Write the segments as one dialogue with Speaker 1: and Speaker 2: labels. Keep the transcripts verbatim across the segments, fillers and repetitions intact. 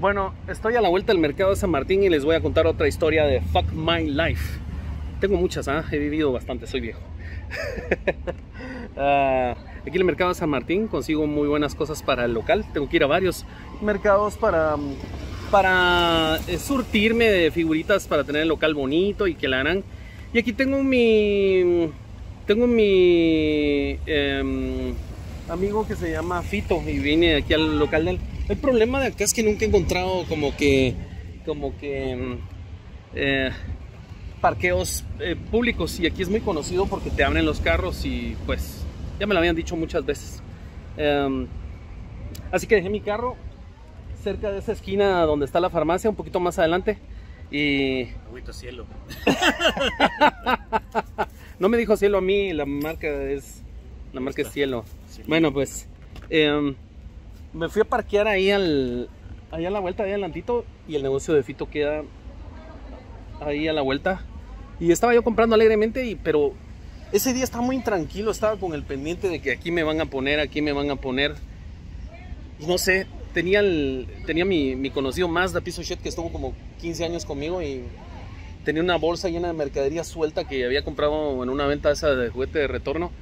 Speaker 1: Bueno, estoy a la vuelta del mercado de San Martín y les voy a contar otra historia de Fuck My Life. Tengo muchas, ¿eh? He vivido bastante, soy viejo. uh, aquí en el mercado de San Martín consigo muy buenas cosas para el local. Tengo que ir a varios mercados para, para surtirme de figuritas para tener el local bonito y que la harán. Y aquí tengo mi... Tengo mi eh, amigo que se llama Fito y vine aquí al local de él. El problema de acá es que nunca he encontrado como que... Como que... Eh, parqueos eh, públicos, y aquí es muy conocido porque te abren los carros y pues ya me lo habían dicho muchas veces. Um, así que dejé mi carro cerca de esa esquina donde está la farmacia, un poquito más adelante, y...
Speaker 2: Agüita Cielo.
Speaker 1: No me dijo Cielo a mí, la marca es la marca es Cielo. Sí. Bueno, pues um, me fui a parquear ahí al ahí a la vuelta, ahí adelantito, y el negocio de Fito queda ahí a la vuelta. Y estaba yo comprando alegremente, y, pero ese día estaba muy intranquilo, estaba con el pendiente de que aquí me van a poner, aquí me van a poner. Y no sé, tenía, el, tenía mi, mi conocido Mazda Piece of Shit que estuvo como quince años conmigo, y tenía una bolsa llena de mercadería suelta que había comprado en una venta esa de juguete de retorno.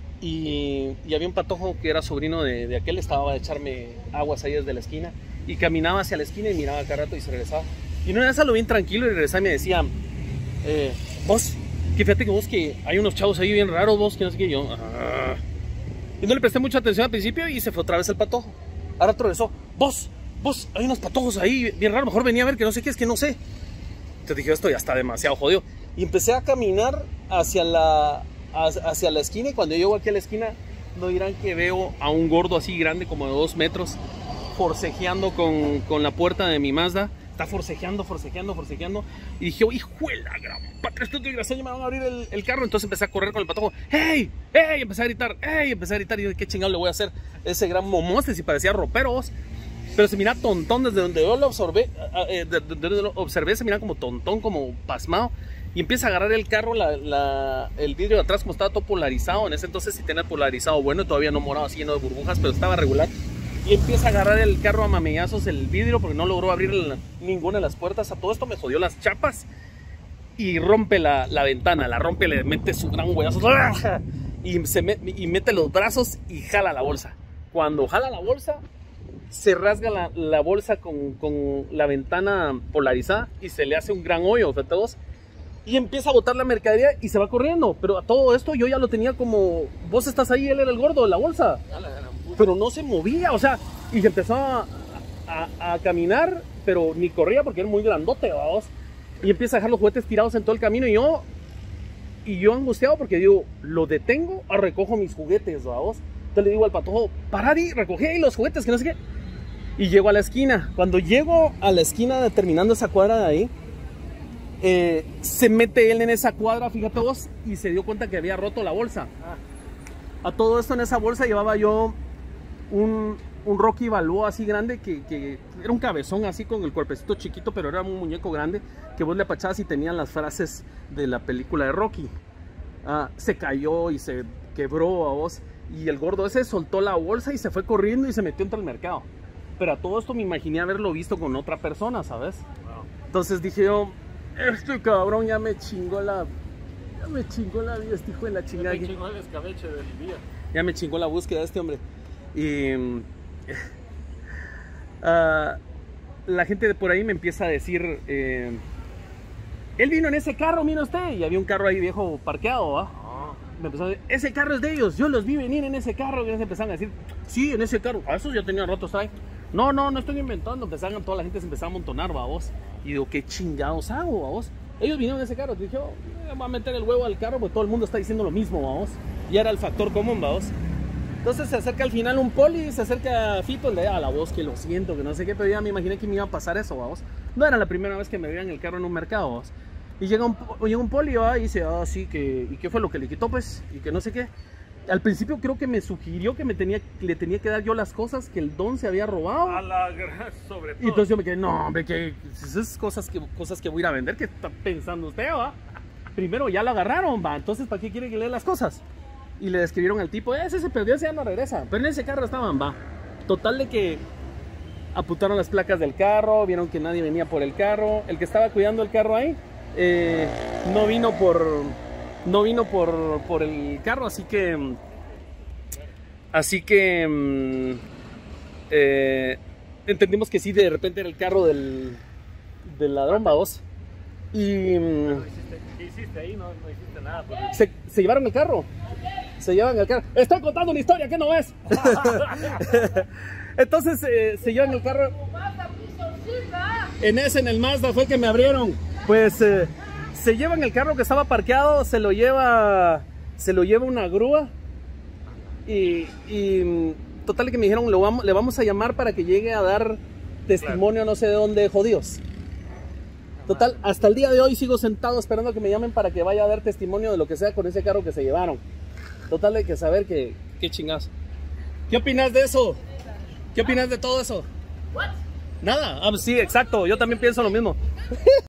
Speaker 1: Y, y había un patojo que era sobrino de, de aquel, estaba a echarme aguas ahí desde la esquina, y caminaba hacia la esquina y miraba cada rato y se regresaba. Y una vez lo vi tranquilo y regresaba y me decía... Eh, vos, que fíjate que vos, que hay unos chavos ahí bien raros, vos, que no sé qué. Yo, ah. Y no le presté mucha atención al principio y se fue otra vez el patojo. Ahora regresó, vos, vos, hay unos patojos ahí bien raros, mejor venía a ver, que no sé qué, es que no sé. Entonces dije, esto ya está demasiado jodido. Y empecé a caminar hacia la, hacia la esquina, y cuando yo llego aquí a la esquina, no dirán que veo a un gordo así grande, como de dos metros, forcejeando con, con la puerta de mi Mazda. Está forcejeando, forcejeando, forcejeando. Y dije, oh, hijo de la gran patria, esto es desgraciado, me van a abrir el, el carro. Entonces empecé a correr con el patojo. ¡Hey! ¡Hey! Empecé a gritar, ¡hey! Empecé a gritar. Y yo, ¿qué chingado le voy a hacer ese gran momoste si parecía roperos? Pero se mira tontón desde donde yo lo observé. Eh, desde donde lo observé, se mira como tontón, como pasmado. Y empieza a agarrar el carro, la, la, el vidrio de atrás, como estaba todo polarizado. En ese entonces sí tenía polarizado bueno, todavía no morado así lleno de burbujas, pero estaba regular. Y empieza a agarrar el carro a mamellazos el vidrio porque no logró abrir el, ninguna de las puertas. A todo esto me jodió las chapas y rompe la, la ventana, la rompe, le mete su gran huevazo y, se me, y mete los brazos y jala la bolsa. Cuando jala la bolsa, se rasga la, la bolsa con, con la ventana polarizada y se le hace un gran hoyo, fíjate vos. Y empieza a botar la mercadería y se va corriendo. Pero a todo esto yo ya lo tenía como, vos estás ahí, él era el gordo de la bolsa. Pero no se movía, o sea, y se empezó a, a, a caminar, pero ni corría porque era muy grandote, vamos. Y empieza a dejar los juguetes tirados en todo el camino, y yo, y yo angustiado porque digo, lo detengo o recojo mis juguetes, vamos. Entonces le digo al patojo, parar y recogí ahí los juguetes, que no sé qué. Y llego a la esquina. Cuando llego a la esquina, terminando esa cuadra de ahí, eh, se mete él en esa cuadra, fíjate vos, y se dio cuenta que había roto la bolsa. A todo esto en esa bolsa llevaba yo Un, un Rocky Balboa así grande, que, que era un cabezón así con el cuerpecito chiquito, pero era un muñeco grande que vos le apachabas y tenían las frases de la película de Rocky. Ah, se cayó y se quebró a vos, y el gordo ese soltó la bolsa y se fue corriendo y se metió entre el mercado. Pero a todo esto me imaginé haberlo visto con otra persona, ¿sabes? Wow. Entonces dije yo, este cabrón ya me chingó la ya me chingó la vida, este hijo de la chingada.
Speaker 2: Ya me chingó el escabeche del día.
Speaker 1: Ya me chingó la búsqueda de este hombre. Y uh, la gente de por ahí me empieza a decir, eh, él vino en ese carro, mira usted, y había un carro ahí viejo parqueado, ¿va? Oh. Me empezó a decir, ese carro es de ellos, yo los vi venir en ese carro. Y ellos empezaron a decir, sí, en ese carro, a esos ya tenía ratos ahí. No, no, no estoy inventando. Empezaron, toda la gente se empezó a amontonar, va vos. Y digo, ¿qué chingados hago, va vos? Ellos vinieron en ese carro. Dije, oh, voy a meter el huevo al carro porque todo el mundo está diciendo lo mismo, va vos. Y era el factor común, va vos. Entonces se acerca al final un poli, se acerca a Fito, le da a la voz que lo siento, que no sé qué, pero ya me imaginé que me iba a pasar eso, vamos. No era la primera vez que me veían el carro en un mercado, vamos. Y llega un, llega un poli, ¿va? Y dice, ah, sí, que, ¿y qué fue lo que le quitó, pues? Y que no sé qué. Al principio creo que me sugirió que me tenía, le tenía que dar yo las cosas que el don se había robado.
Speaker 2: A la gran, sobre todo.
Speaker 1: Y entonces yo me quedé, no, hombre, que esas cosas que, cosas que voy a ir a vender, ¿qué está pensando usted, va? Primero ya lo agarraron, va, entonces ¿para qué quiere que le dé las cosas? Y le describieron al tipo, ese se perdió, ese ya no regresa. Pero en ese carro estaban, va. Total de que apuntaron las placas del carro, vieron que nadie venía por el carro. El que estaba cuidando el carro ahí eh, no vino por no vino por, por el carro, así que así que eh, entendimos que sí, de repente era el carro del, del ladrón, vamos. Y
Speaker 2: ¿Qué hiciste ahí? No, no hiciste nada. Porque...
Speaker 1: se, se llevaron el carro. Se llevan el carro. Estoy contando una historia que no es. Entonces eh, se llevan el carro. En ese, en el Mazda fue que me abrieron. Pues eh, se llevan el carro que estaba parqueado, se lo lleva, se lo lleva una grúa. Y, y total que me dijeron, lo vamos, le vamos a llamar para que llegue a dar testimonio, no sé de dónde, jodidos. Total, hasta el día de hoy sigo sentado esperando que me llamen para que vaya a dar testimonio de lo que sea con ese carro que se llevaron. Total, hay que saber que, qué chingados. ¿Qué opinas de eso? ¿Qué opinas de todo eso?
Speaker 3: What?
Speaker 1: Nada. Ah, sí, exacto. Yo también pienso lo mismo.